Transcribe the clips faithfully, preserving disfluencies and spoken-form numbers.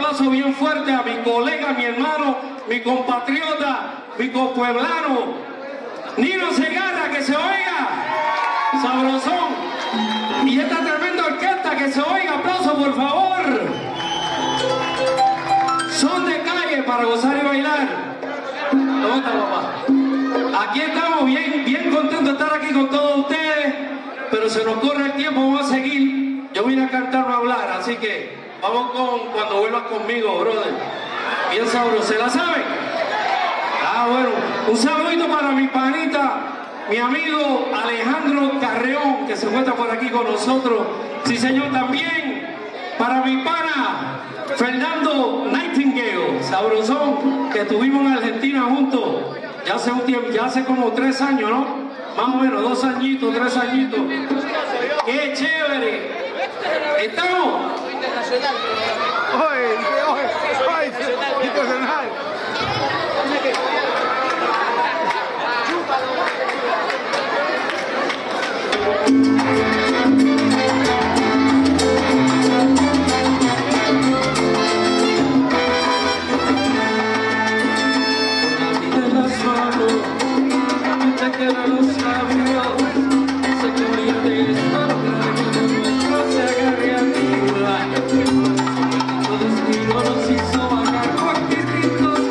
aplauso bien fuerte a mi colega, mi hermano, mi compatriota, mi copueblano, Nino Segarra, que se oiga, sabrosón. Y esta tremenda orquesta, que se oiga, aplauso por favor. Son de calle para gozar y bailar. ¿Cómo está, papá? Aquí estamos bien, bien contentos de estar aquí con todos ustedes, pero se nos corre el tiempo, vamos a seguir. Yo vine a cantar, no a hablar, así que vamos con Cuando Vuelvas Conmigo, brother. Bien sabroso, ¿se la saben? Ah, bueno, un saludito para mi panita, mi amigo Alejandro Carreón, que se encuentra por aquí con nosotros. Sí, señor, también para mi pana Fernando Nightingale, sabrosón, que estuvimos en Argentina juntos ya hace un tiempo, ya hace como tres años, ¿no? Más o menos, dos añitos, tres añitos. ¡Qué chévere! ¿Estamos? Internacional. Oye, oye, oye, internacional. Quedan los labios, se cubría de esto, no se agarre arriba. Todo destino nos hizo vagar por distintos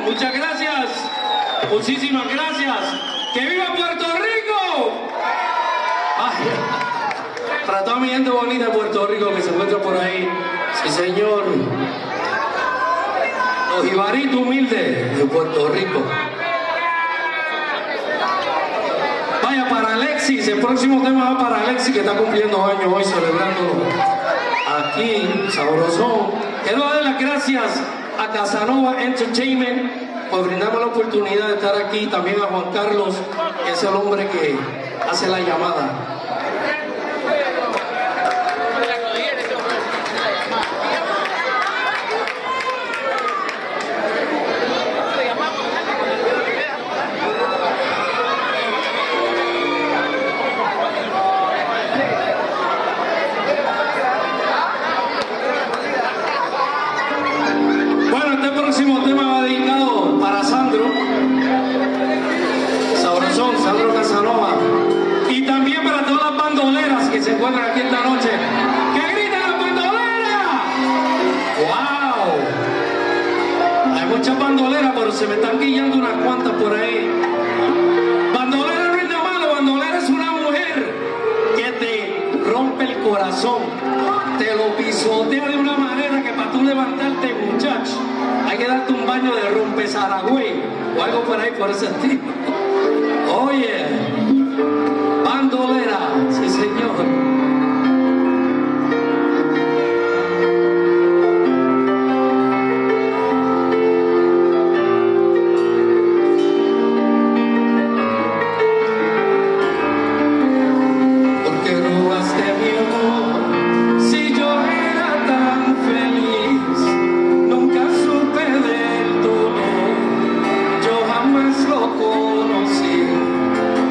muchas gracias. Muchísimas gracias. ¡Que viva Puerto Rico! Ay, para toda mi gente bonita de Puerto Rico que se encuentra por ahí. Sí, señor. Los jibaritos humildes de Puerto Rico. Vaya, para Alexis, el próximo tema va para Alexis, que está cumpliendo años hoy, celebrándolo aquí, sabrosón. Quiero dar las gracias a Casanova Entertainment por brindarme la oportunidad de estar aquí, también a Juan Carlos, que es el hombre que hace la llamada. Se encuentran aquí esta noche. ¡Que griten las bandoleras! ¡Wow! Hay muchas bandoleras, pero se me están guillando unas cuantas por ahí. Bandolera no es nada malo, bandolera es una mujer que te rompe el corazón, te lo pisotea de una manera que para tú levantarte, muchacho, hay que darte un baño de rompezaragüey o algo por ahí por ese estilo. Oye, bandolera, sí señor. Yo jamás lo conocí.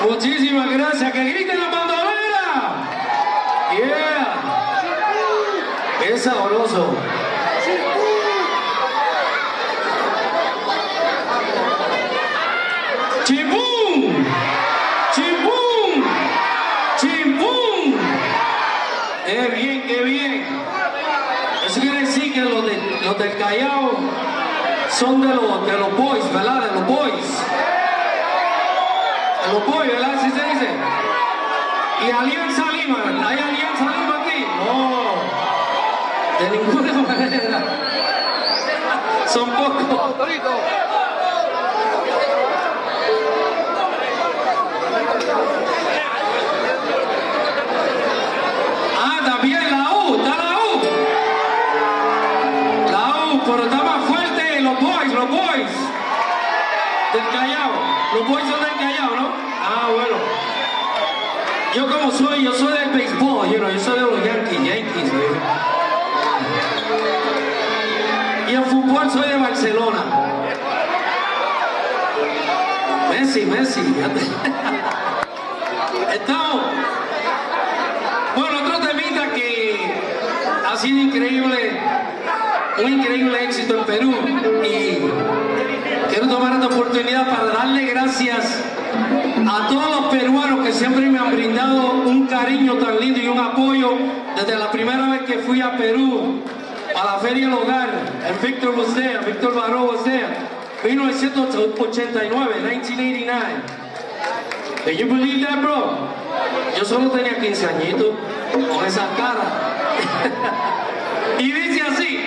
Muchísimas gracias. Que griten la bandolera. Yeah. Es sabroso. ¡Chimpum! ¡Chimpum! ¡Chimpum! ¡Qué bien, qué bien! Eso quiere decir que los, de, los del Callao son de los, de los boys, ¿verdad? De los boys. De los boys, ¿verdad? ¿Así se dice? ¿Y Alianza Lima? ¿Hay Alianza Lima aquí? No. De ninguna manera. Son pocos. Ah, también la U, está la U. La U, pero está más fuerte los boys, los boys. Del Callao. Los boys son del Callao, ¿no? Ah, bueno. Yo como soy, yo soy del béisbol, you know, yo soy de los Yankees, Yankees, baby. Y en fútbol soy de Barcelona. Messi, Messi. Estamos. Bueno, otro temita que ha sido increíble, un increíble éxito en Perú. Y quiero tomar esta oportunidad para darle gracias a todos los peruanos que siempre me han brindado un cariño tan lindo y un apoyo desde la primera vez que fui a Perú, a la Feria del Hogar, en Víctor was there, Víctor Baró was there, mil novecientos ochenta y nueve, mil novecientos ochenta y nueve. Can you believe that, bro? Yo solo tenía quince añitos con esa cara. Y dice así.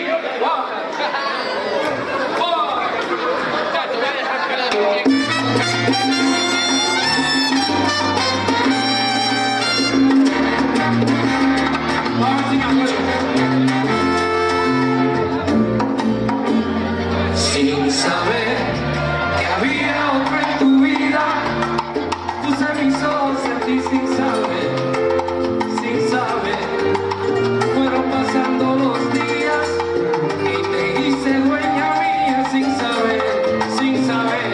Sin saber que había otro en tu vida, puse mis ojos en ti sin saber, sin saber. Fueron pasando los días y te hice dueña mía sin saber, sin saber,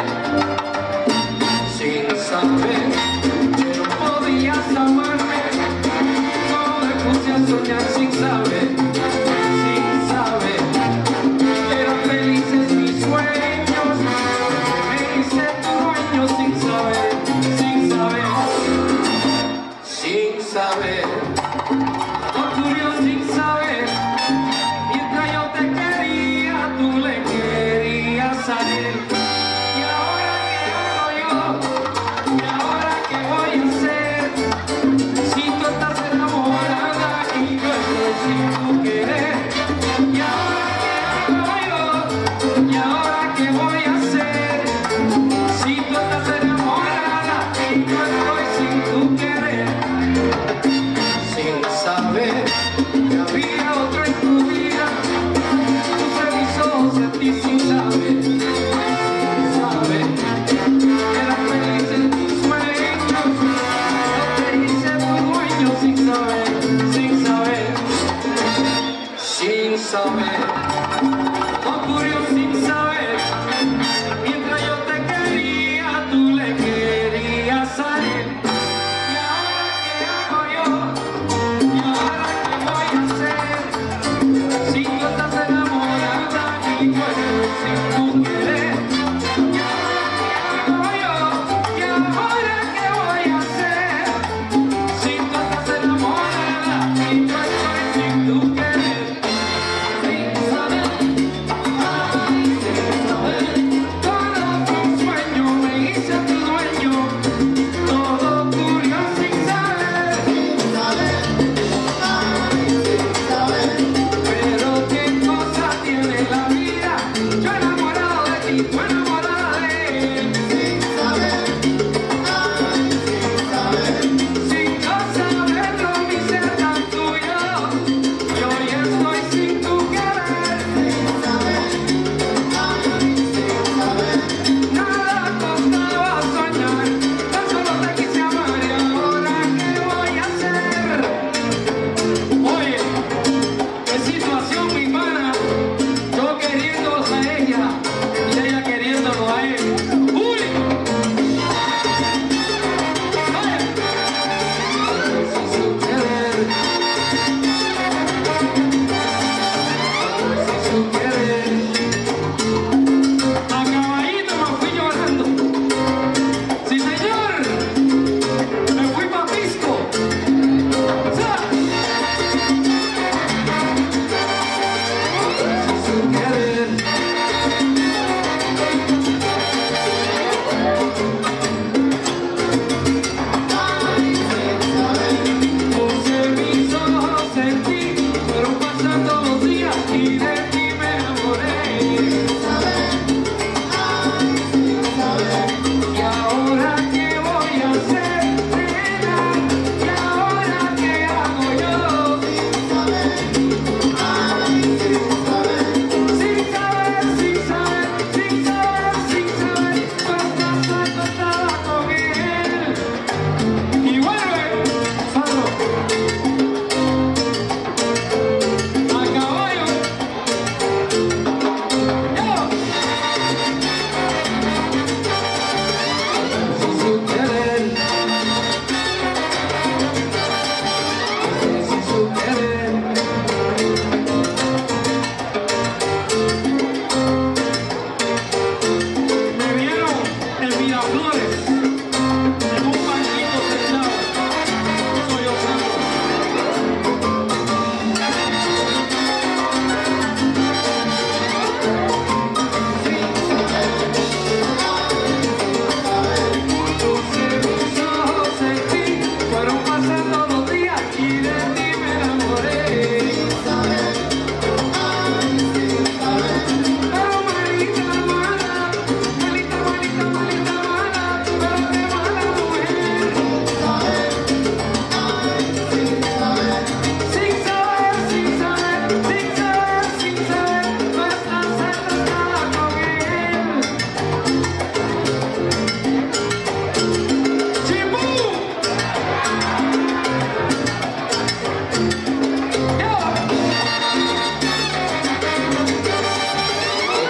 sin saber que no podías amarme. Solo me puse a soñar sin saber, sin saber. Eran felices mis sueños, me hice tu dueño sin saber, sin saber, sin saber. Ocurrió sin saber, mientras yo te quería, tú le querías salir. Y ahora qué hago yo, y ahora qué voy a hacer, si tú estás enamorada y yo estoy sin tu querer. Y ahora qué hago yo, y ahora qué voy a hacer, si tú estás enamorada y yo estoy sin tu querer. Sin saber que había otro en tu vida, puse mis ojos en ti sin saber, sin saber. Eran felices tus sueños, yo te hice tu dueño sin saber, sin saber, sin saber. Ocurrió sin saber, mientras yo te quería, tú le querías salir. Y ahora qué hago yo, y ahora qué voy a hacer, si tú estás enamorada y yo estoy sin tu querer. Y ahora qué hago yo, y ahora qué voy a hacer, si tú estás enamorada y yo estoy sin tu querer. Sin saber, ay, sin saber, todo fue un sueño, me hice tu dueño, todo ocurrió sin saber, sin saber, ay, sin saber. Pero qué cosa tiene la vida, yo enamorado de ti, tú enamorado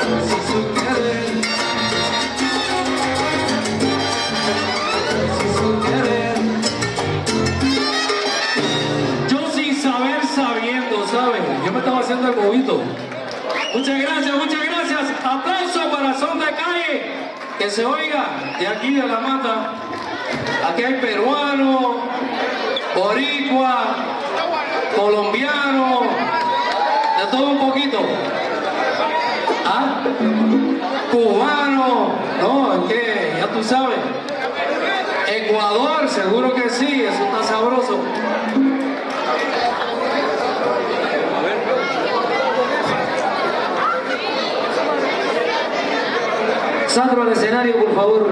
si supieran, si supieran. Yo sin saber sabiendo, ¿saben? Yo me estaba haciendo el bobito. Muchas gracias, muchas gracias. Aplauso para Son de Calle. Que se oiga de aquí de La Mata. Aquí hay peruanos, boricua, colombiano, de todo un poquito. ¿Ah? Cubano, no, es que ya tú sabes. Ecuador, seguro que sí, eso está sabroso. Sandro al escenario, por favor.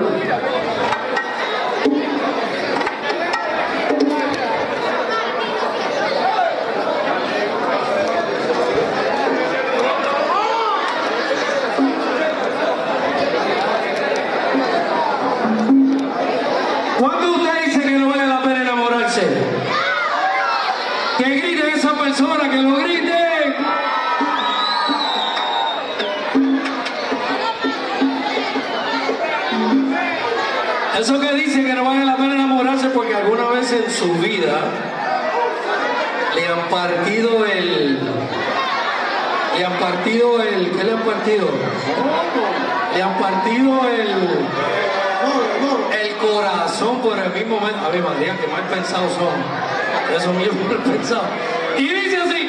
¿Cuándo usted dice que no vale la pena enamorarse? Que griten esa persona, que lo griten. Eso que dice que no vale la pena enamorarse porque alguna vez en su vida le han partido el... Le han partido el... ¿Qué le han partido? Le han partido el... El corazón por el mismo momento. A ver, María, que mal pensados son. Eso mismo mal pensado. Y dice así.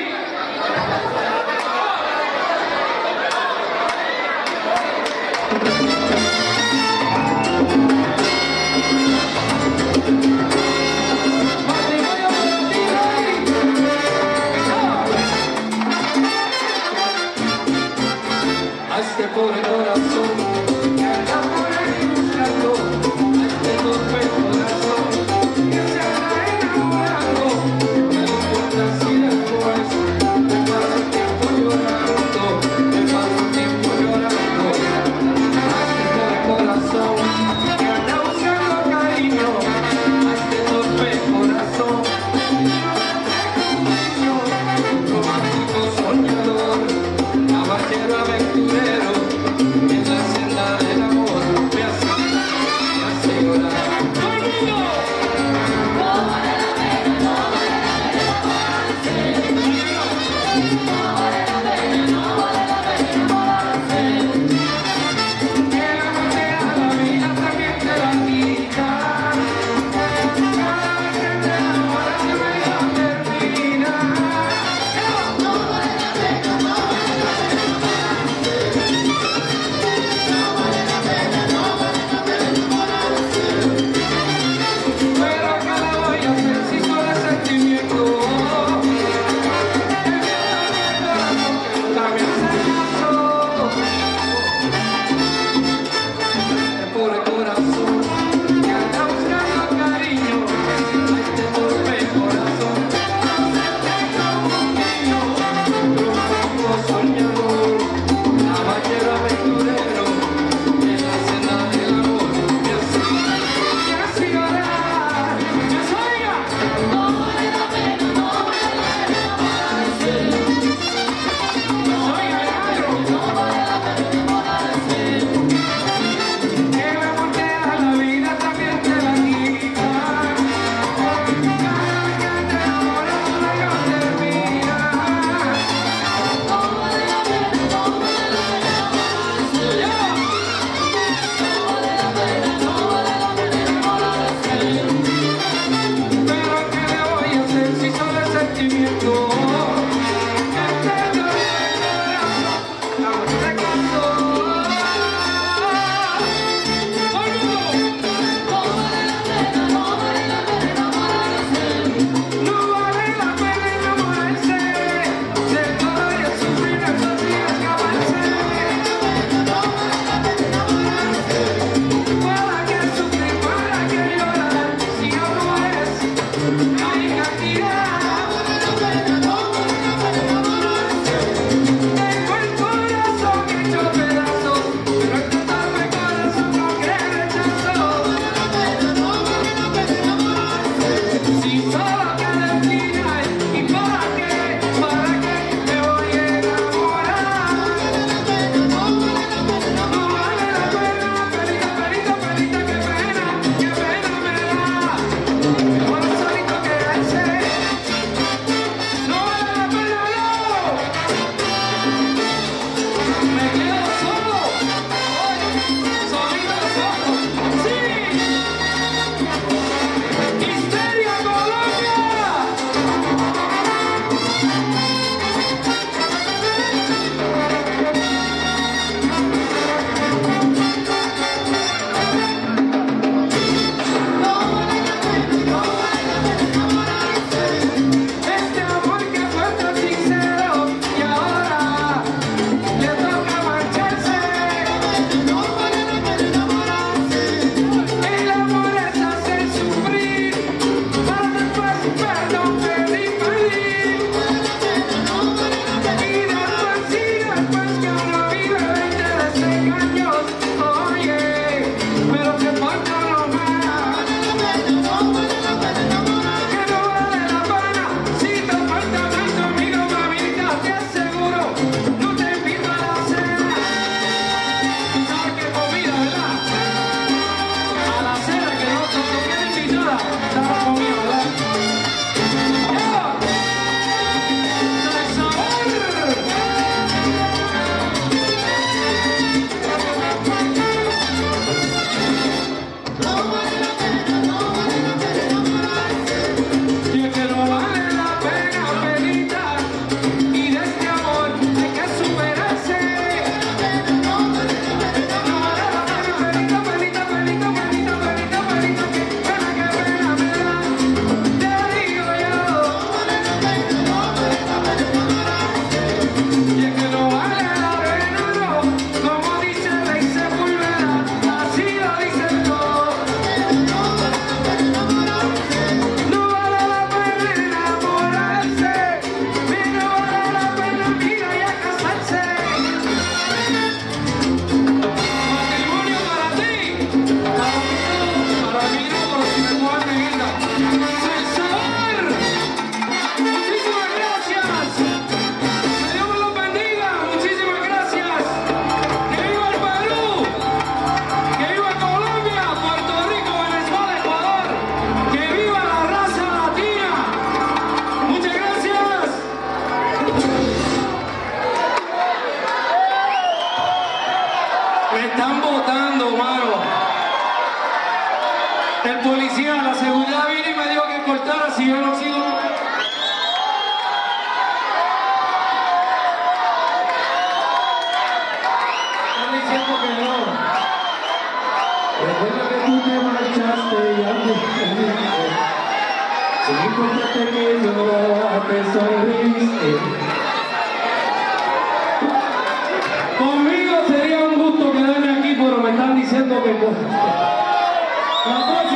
A este pobre corazón que anda por ahí buscando, a este torpe corazón que se anda enamorando, no le importa si después me paso el tiempo llorando, me paso el tiempo llorando. A este pobre corazón que anda buscando cariño, a este torpe corazón, romántico soñador, caballero aventurero en la senda del amor. Me están botando, mano. El policía, la seguridad vino y me dijo que cortara si yo no sigo. Están diciendo que no. Recuerda que tú te marchaste y antes sin importarte que yo te sonriste. Conmigo sería un gusto quedarme aquí, pero me están diciendo que no. La próxima